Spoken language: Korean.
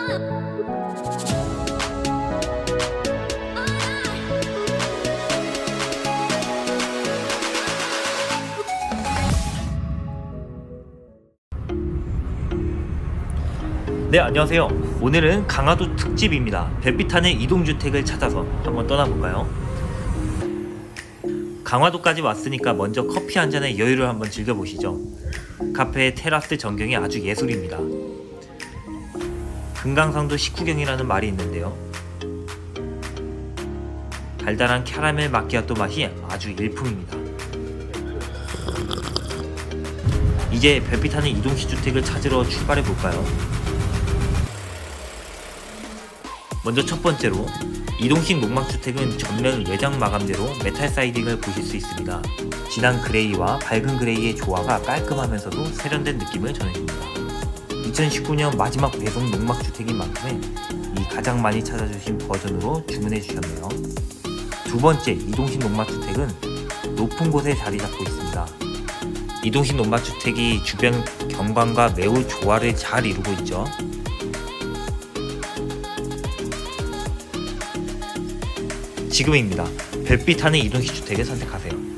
네, 안녕하세요. 오늘은 강화도 특집입니다. 별빛하는 이동주택을 찾아서 한번 떠나볼까요? 강화도까지 왔으니까 먼저 커피 한 잔의 여유를 한번 즐겨보시죠. 카페의 테라스 전경이 아주 예술입니다. 금강산도 식후경이라는 말이 있는데요, 달달한 캐러멜 마키아토 맛이 아주 일품입니다. 이제 별빛하는 이동시주택을 찾으러 출발해볼까요? 먼저 첫 번째로, 이동식 농막주택은 전면 외장 마감재로 메탈 사이딩을 보실 수 있습니다. 진한 그레이와 밝은 그레이의 조화가 깔끔하면서도 세련된 느낌을 전해줍니다. 2019년 마지막 배송 농막주택인 만큼에 이 가장 많이 찾아주신 버전으로 주문해 주셨네요. 두 번째, 이동식 농막주택은 높은 곳에 자리 잡고 있습니다. 이동식 농막주택이 주변 경관과 매우 조화를 잘 이루고 있죠. 지금입니다. 별빛하는 이동식 주택을 선택하세요.